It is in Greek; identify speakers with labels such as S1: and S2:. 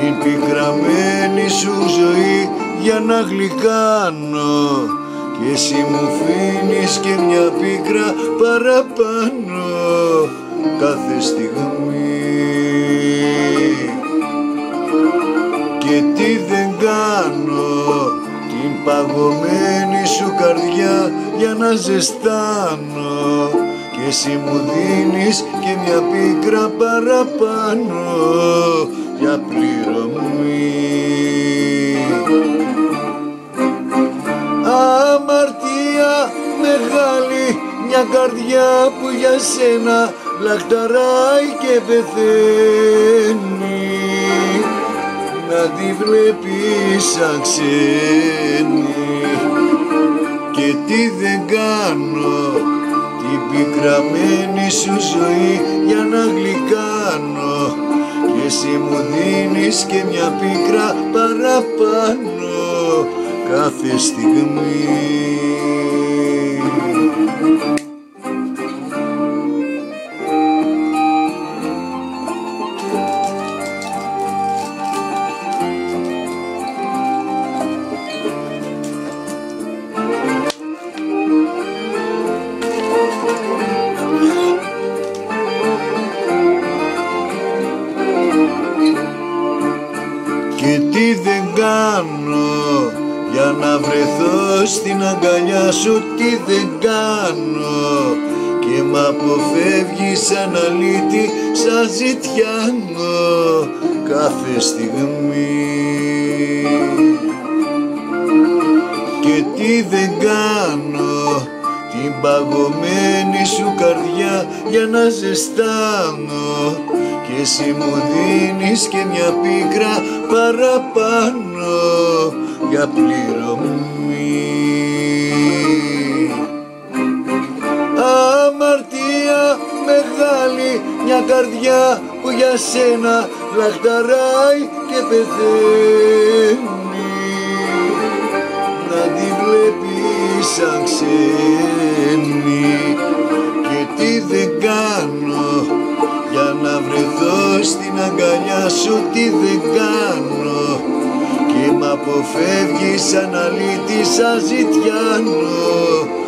S1: την πικραμένη σου ζωή για να γλυκάνω, και εσύ μου αφήνεις και μια πίκρα παραπάνω κάθε στιγμή. Και τι δεν κάνω, την παγωμένη σου καρδιά για να ζεστάνω, και εσύ μου δίνεις και μια πίκρα παραπάνω για πληρωμή. Αμαρτία μεγάλη, μια καρδιά που για σένα λαχταράει και πεθαίνει, να τη βλέπεις σαν ξένη. Και τι δεν κάνω, την πικραμένη σου ζωή για να γλυκάνω, και εσύ μου δίνεις και μια πίκρα παραπάνω κάθε στιγμή. Και τι δεν κάνω για να βρεθώ στην αγκαλιά σου, τι δεν κάνω, και μ' αποφεύγεις σαν αλήτη, σαν ζητιάνο κάθε στιγμή. Και τι δεν κάνω, την παγωμένη σου καρδιά για να ζεστάνω, και εσύ μου δίνεις και μια πίκρα παραπάνω για πληρωμή. Αμαρτία μεγάλη, μια καρδιά που για σένα λαχταράει και πεθαίνει, να τη βλέπεις σαν ξένη. Και τι δεν κάνω για να βρεθώ στην αγκαλιά σου, τι δεν κάνω, και μ' αποφεύγεις σαν αλήτη, σαν ζητιάνο